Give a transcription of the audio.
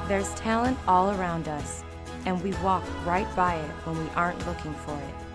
There's talent all around us, and we walk right by it when we aren't looking for it.